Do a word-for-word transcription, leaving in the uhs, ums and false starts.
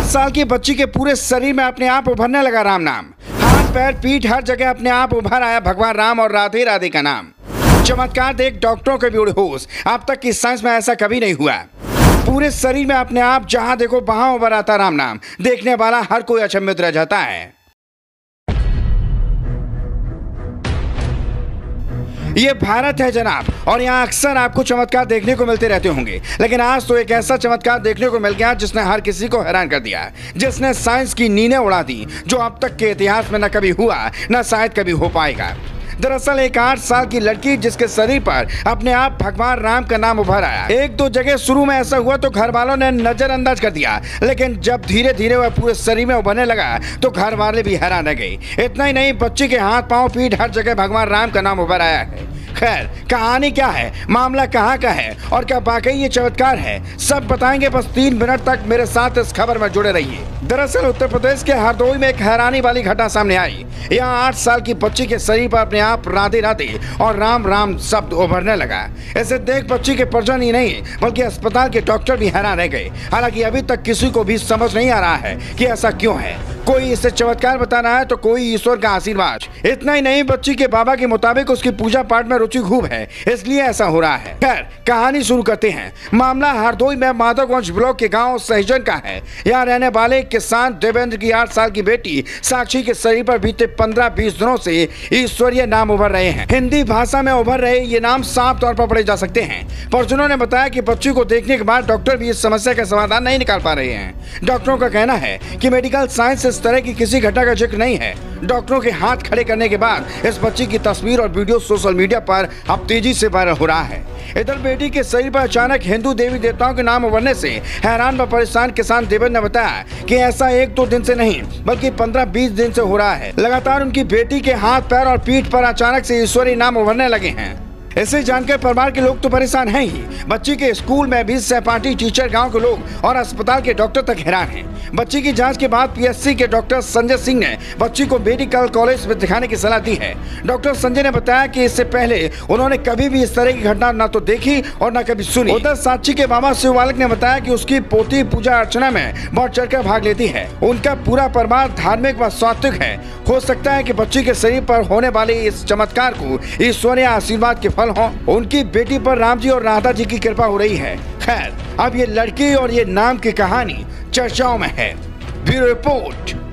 साल की बच्ची के पूरे शरीर में अपने आप उभरने लगा राम नाम। हाथ पैर पीठ हर जगह अपने आप उभर आया भगवान राम और राधे राधे का नाम। चमत्कार देख डॉक्टरों के भी उड़े होश। अब तक की साइंस में ऐसा कभी नहीं हुआ। पूरे शरीर में अपने आप जहां देखो वहां उभर आता राम नाम। देखने वाला हर कोई अचंभित रह जाता है। ये भारत है जनाब, और यहाँ अक्सर आपको चमत्कार देखने को मिलते रहते होंगे, लेकिन आज तो एक ऐसा चमत्कार देखने को मिल गया जिसने हर किसी को हैरान कर दिया, जिसने साइंस की नींदें उड़ा दी, जो अब तक के इतिहास में न कभी हुआ न शायद कभी हो पाएगा। दरअसल एक आठ साल की लड़की जिसके शरीर पर अपने आप भगवान राम का नाम उभर आया। एक दो जगह शुरू में ऐसा हुआ तो घर वालों ने नजरअंदाज कर दिया, लेकिन जब धीरे धीरे वह पूरे शरीर में उभरने लगा तो घर वाले भी हैरान रह गए। इतना ही नहीं, बच्ची के हाथ पांव पीठ हर जगह भगवान राम का नाम उभर आया है। खैर, कहानी क्या है, मामला कहाँ का है और क्या वाकई ये चमत्कार है, सब बताएंगे। बस तीन मिनट तक मेरे साथ इस खबर में जुड़े रहिए। दरअसल उत्तर प्रदेश के हरदोई में एक हैरानी वाली घटना सामने आई। यहाँ आठ साल की बच्ची के शरीर पर अपने आप राधे राधे और राम राम शब्द उभरने लगा। इसे देख बच्ची के परिजन ही नहीं बल्कि अस्पताल के डॉक्टर भी हैरान रह गए। हालांकि अभी तक किसी को भी समझ नहीं आ रहा है कि ऐसा क्यों है। कोई इसे चमत्कार बता रहा है तो कोई ईश्वर का आशीर्वाद। इतना ही नहीं, बच्ची के बाबा के मुताबिक उसकी पूजा पाठ में रुचि खूब है, इसलिए ऐसा हो रहा है। खैर, कहानी शुरू करते हैं। मामला हरदोई में माधवगंज ब्लॉक के गांव सहजन का है। यहाँ रहने वाले किसान देवेंद्र की आठ साल की बेटी साक्षी के शरीर पर बीते पंद्रह बीस दिनों से ईश्वरीय नाम उभर रहे हैं। हिंदी भाषा में उभर रहे ये नाम साफ तौर पर पढ़े जा सकते हैं। परिजनों ने बताया कि बच्ची को देखने के बाद डॉक्टर भी इस समस्या का समाधान नहीं निकाल पा रहे हैं। डॉक्टरों का कहना है कि मेडिकल साइंस इस तरह की किसी घटना का जिक्र नहीं है। डॉक्टरों के हाथ खड़े करने के बाद इस बच्ची की तस्वीर और वीडियो सोशल मीडिया पर अब तेजी से वायरल हो रहा है। इधर बेटी के शरीर पर अचानक हिंदू देवी देवताओं के नाम उभरने से हैरान व परेशान किसान देवेंद्र ने बताया कि ऐसा एक दो दिन से नहीं बल्कि पंद्रह बीस दिन से हो रहा है। लगातार उनकी बेटी के हाथ पैर और पीठ पर अचानक से ईश्वरीय नाम उभरने लगे हैं। इसे जानकर परिवार के लोग तो परेशान हैं ही, बच्ची के स्कूल में भी सहपाठी, टीचर, गांव के लोग और अस्पताल के डॉक्टर तक हैरान हैं। बच्ची की जांच के बाद पीएचसी के डॉक्टर संजय सिंह ने बच्ची को मेडिकल कॉलेज में दिखाने की सलाह दी है। डॉक्टर संजय ने बताया कि इससे पहले उन्होंने कभी भी इस तरह की घटना न तो देखी और न कभी सुनी। उधर साक्षी के मामा शिवबालक ने बताया कि उसकी पोती पूजा अर्चना में बढ़ चढ़कर भाग लेती है। उनका पूरा परिवार धार्मिक व सात्विक है। हो सकता है कि बच्ची के शरीर पर होने वाले इस चमत्कार को ईश्वरीय आशीर्वाद के फल हो। उनकी बेटी पर राम जी और राधा जी की कृपा हो रही है। खैर, अब ये लड़की और ये नाम की कहानी चर्चाओं में है। Bureau report.